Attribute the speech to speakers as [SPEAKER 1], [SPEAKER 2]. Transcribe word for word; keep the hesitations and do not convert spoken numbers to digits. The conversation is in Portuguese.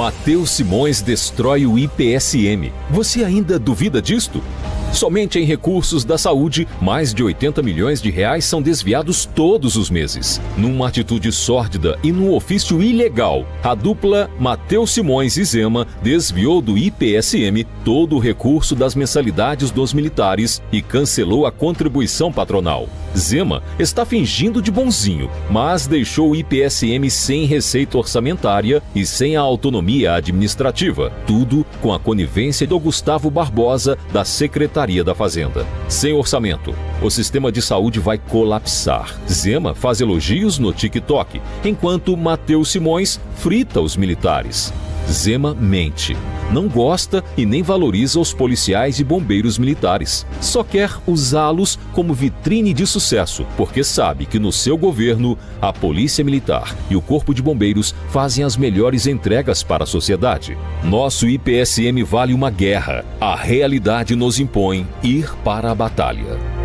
[SPEAKER 1] Matheus Simões destrói o I P S M. Você ainda duvida disto? Somente em recursos da saúde, mais de oitenta milhões de reais são desviados todos os meses. Numa atitude sórdida e num ofício ilegal, a dupla Matheus Simões e Zema desviou do I P S M todo o recurso das mensalidades dos militares e cancelou a contribuição patronal. Zema está fingindo de bonzinho, mas deixou o I P S M sem receita orçamentária e sem a autonomia administrativa. Tudo com a conivência do Gustavo Barbosa, da Secretaria da Fazenda. Sem orçamento, o sistema de saúde vai colapsar. Zema faz elogios no TikTok, enquanto Matheus Simões frita os militares. Zema mente. Não gosta e nem valoriza os policiais e bombeiros militares. Só quer usá-los como vitrine de sucesso, porque sabe que no seu governo, a Polícia Militar e o Corpo de Bombeiros fazem as melhores entregas para a sociedade. Nosso I P S M vale uma guerra. A realidade nos impõe ir para a batalha.